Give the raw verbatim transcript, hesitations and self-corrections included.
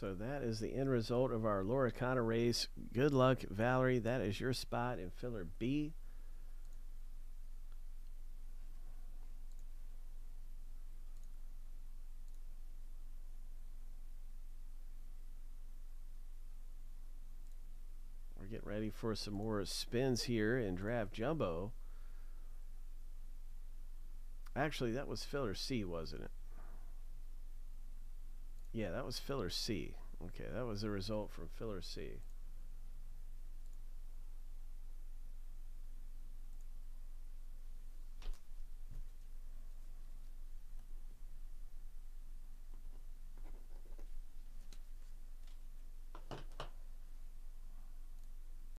So that is the end result of our Lorcana race. Good luck, Valerie. That is your spot in filler B. We're getting ready for some more spins here in Draft Jumbo. Actually, that was filler C, wasn't it? Yeah, that was filler C. Okay, that was the result from filler C.